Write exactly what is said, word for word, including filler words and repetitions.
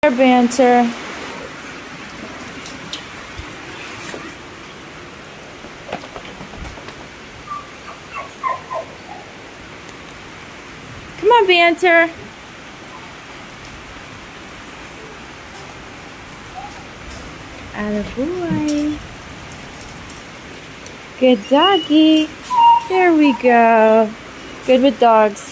Banter. Come on, Banter. Attaboy. Good doggy. There we go. Good with dogs.